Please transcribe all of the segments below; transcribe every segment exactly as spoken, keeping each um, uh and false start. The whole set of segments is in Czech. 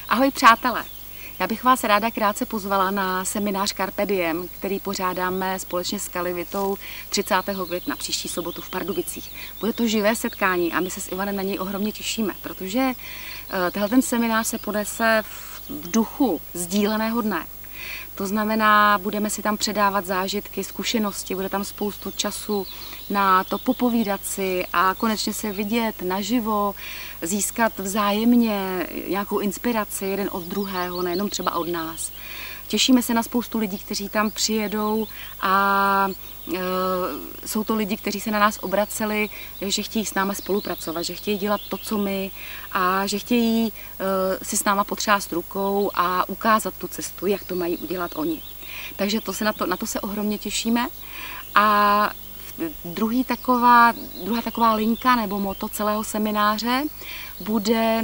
Ahoj přátelé, já bych vás ráda krátce pozvala na seminář Carpe Diem, který pořádáme společně s Kalivitou třicátého května příští sobotu v Pardubicích. Bude to živé setkání a my se s Ivanem na něj ohromně těšíme, protože tenhle ten seminář se ponese v duchu sdíleného dne. To znamená, budeme si tam předávat zážitky, zkušenosti, bude tam spoustu času na to popovídat si a konečně se vidět naživo, získat vzájemně nějakou inspiraci jeden od druhého, nejenom třeba od nás. Těšíme se na spoustu lidí, kteří tam přijedou a e, jsou to lidi, kteří se na nás obraceli, že chtějí s námi spolupracovat, že chtějí dělat to, co my a že chtějí e, si s náma potřást rukou a ukázat tu cestu, jak to mají udělat oni. Takže to se na, to, na to se ohromně těšíme. A druhý taková, druhá taková linka nebo moto celého semináře bude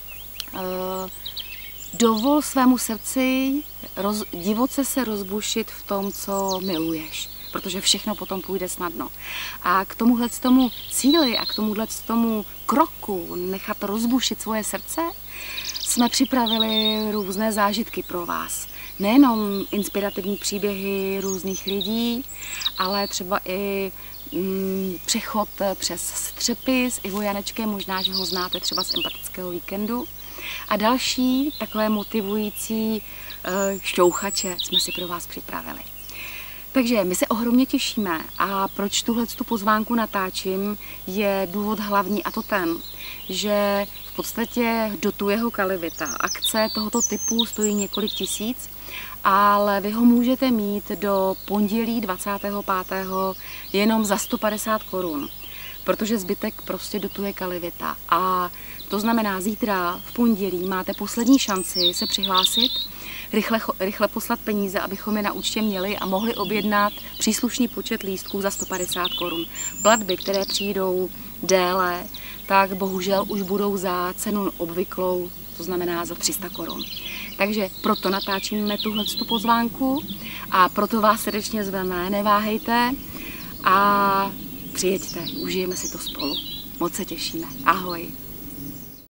e, dovol svému srdci roz, divoce se rozbušit v tom, co miluješ, protože všechno potom půjde snadno. A k tomuhle tomu cíli a k tomuhle tomu kroku nechat rozbušit svoje srdce jsme připravili různé zážitky pro vás. Nejenom inspirativní příběhy různých lidí, ale třeba i mm, přechod přes střepy s Ivo Janečkem, možná, že ho znáte třeba z Empatického víkendu. A další takové motivující uh, šťouchače jsme si pro vás připravili. Takže my se ohromně těšíme a proč tuhle tu pozvánku natáčím, je důvod hlavní a to ten, že v podstatě dotuje ho Kalivita. Akce tohoto typu stojí několik tisíc, ale vy ho můžete mít do pondělí dvacátého pátého jenom za sto padesát korun. Protože zbytek prostě dotuje Kalivita. A to znamená, zítra v pondělí máte poslední šanci se přihlásit, rychle, rychle poslat peníze, abychom je na účtě měli a mohli objednat příslušný počet lístků za sto padesát korun. Platby, které přijdou déle, tak bohužel už budou za cenu obvyklou, to znamená za tři sta korun. Takže proto natáčíme tuhle pozvánku a proto vás srdečně zveme, neváhejte a přijeďte, užijeme si to spolu. Moc se těšíme. Ahoj.